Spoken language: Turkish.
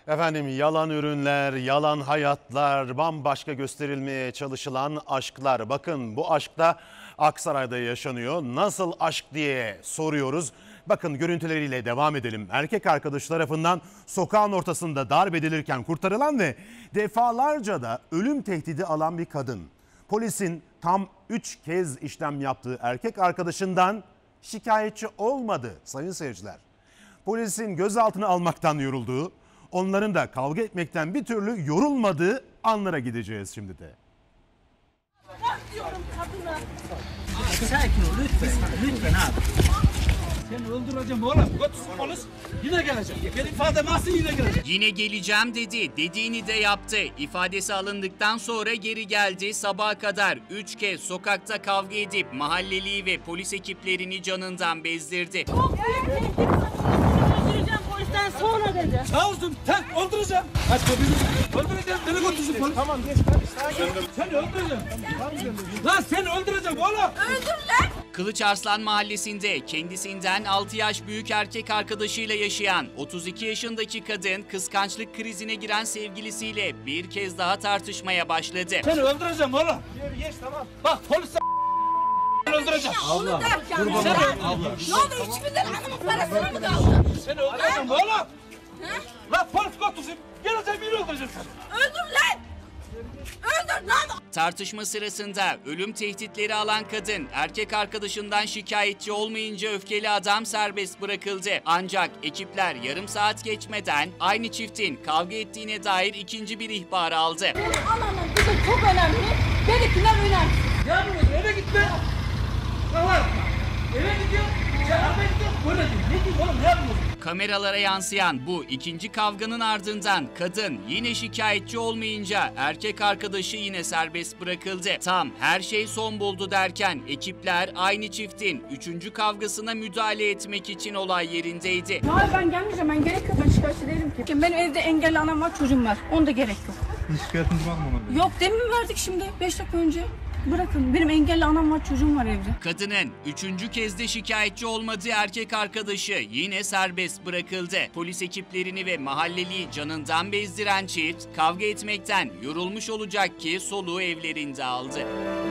Efendim, yalan ürünler, yalan hayatlar, bambaşka gösterilmeye çalışılan aşklar. Bakın, bu aşk da Aksaray'da yaşanıyor. Nasıl aşk diye soruyoruz. Bakın, görüntüleriyle devam edelim. Erkek arkadaşı tarafından sokağın ortasında darp edilirken kurtarılan ve defalarca da ölüm tehdidi alan bir kadın. Polisin tam 3 kez işlem yaptığı erkek arkadaşından şikayetçi olmadı sayın seyirciler. Polisin gözaltına almaktan yorulduğu, onların da kavga etmekten bir türlü yorulmadığı anlara gideceğiz şimdi de. Bak diyorum kadına. Sakin ol lütfen. Lütfen abi. Seni öldüreceğim oğlum. Götürsün polis. Yine gelecek. Benim ifadem alsın yine gelecek. Yine geleceğim dedi. Dediğini de yaptı. İfadesi alındıktan sonra geri geldi. Sabaha kadar 3 kez sokakta kavga edip mahalleliyi ve polis ekiplerini canından bezdirdi. Çok büyük tehdit. Öldüreceğim polisten sonra dedi. Sağ olsun. Sen öldüreceğim. Aç kapıyı. Öldüreceğim. Beni götürsün polis. Tamam geç. Seni öldüreceğim. Lan seni öldüreceğim oğlum. Öldür lan. Kılıçarslan Mahallesi'nde kendisinden 6 yaş büyük erkek arkadaşıyla yaşayan 32 yaşındaki kadın kıskançlık krizine giren sevgilisiyle bir kez daha tartışmaya başladı. Seni öldüreceğim oğlum. Geç tamam. Bak polis öldüreceğim. Allah. Ne oldu hiçbirinden hanımın parasını mı kaldı? Seni öldüreceğim oğlum. Lan polis götürsün. Geleceğim biri öldüreceğim seni. Öldür lan. Öldür lan. Tartışma sırasında ölüm tehditleri alan kadın erkek arkadaşından şikayetçi olmayınca öfkeli adam serbest bırakıldı. Ancak ekipler yarım saat geçmeden aynı çiftin kavga ettiğine dair ikinci bir ihbar aldı. Benim anamın kızı çok önemli. Benimkiler önemli. Ne yapıyorsun? Eve gitme. Tamam. Eve gidiyor. Eve gidiyor. Böyle diyor. Ne diyor oğlum? Ne yapıyorsun? Kameralara yansıyan bu ikinci kavganın ardından kadın yine şikayetçi olmayınca erkek arkadaşı yine serbest bırakıldı. Tam her şey son buldu derken ekipler aynı çiftin 3. kavgasına müdahale etmek için olay yerindeydi. Hayır ben gelmeyeceğim. Ben gerek yok. Ben şikayetçi değilim ki. Benim evde engelli anam var, çocuğum var. Onda gerek yok. Şikayetiniz var mı ona? Yok demin verdik şimdi. 5 dakika önce. Bırakın. Benim engelli anam var, çocuğum var evde. Kadının 3. kez de şikayetçi olmadığı erkek arkadaşı yine serbest bırakıldı. Polis ekiplerini ve mahalleliyi canından bezdiren çift kavga etmekten yorulmuş olacak ki soluğu evlerinde aldı.